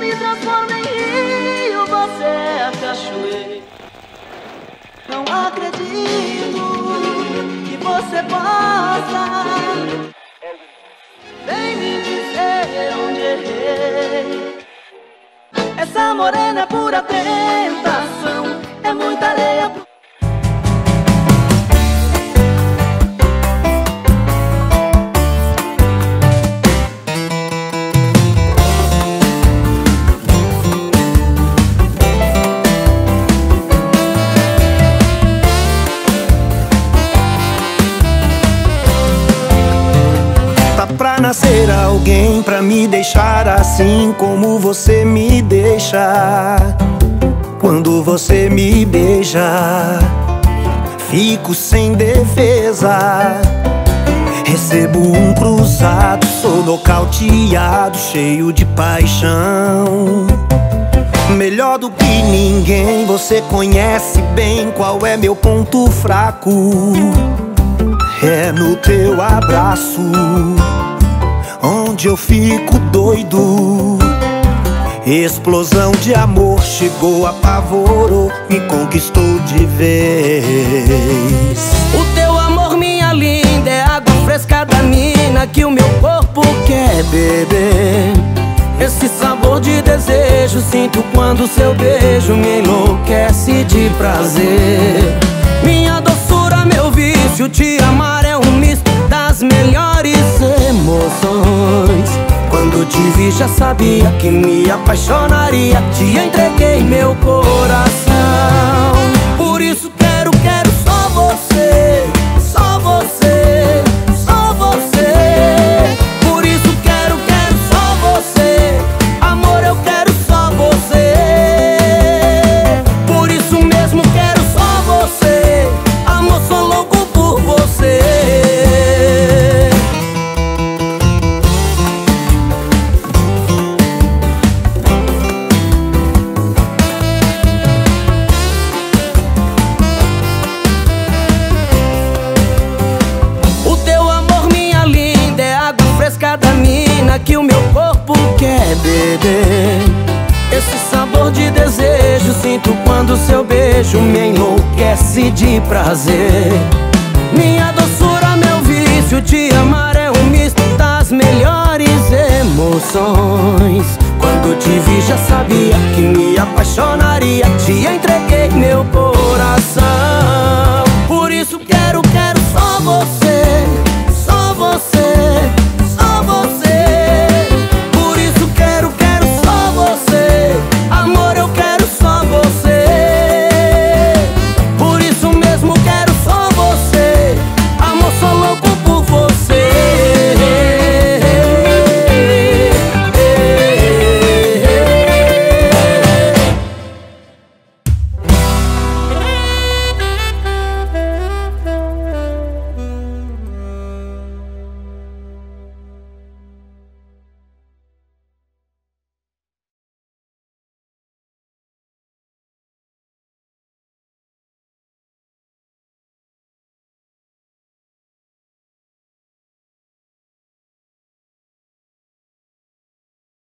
me transformo em rio, você é a cachoeira. Não acredito que você possa. Vem me dizer onde errei. Essa morena é pura tentação, é muita areia. Pra nascer alguém pra me deixar assim como você me deixa. Quando você me beija, fico sem defesa. Recebo um cruzado, sou nocauteado, cheio de paixão. Melhor do que ninguém, você conhece bem qual é meu ponto fraco. É no teu abraço onde eu fico doido. Explosão de amor chegou, apavorou, me conquistou de vez. O teu amor, minha linda, é água fresca da mina que o meu corpo quer beber. Esse sabor de desejo sinto quando seu beijo me enlouquece de prazer. Minha doçura, meu vício, te amar é um misto das melhores emoções. Quando te vi já sabia que me apaixonaria, te entreguei meu coração. Por isso quero só você, só você, só você. Por isso quero só você, amor, eu quero só você. Por isso mesmo quero só você, amor, sou louco por você. Da mina que o meu corpo quer beber. Esse sabor de desejo sinto quando seu beijo me enlouquece de prazer. Minha doçura, meu vício, te amar é um misto das melhores emoções. Quando te vi já sabia que me apaixonaria, te entreguei meu coração.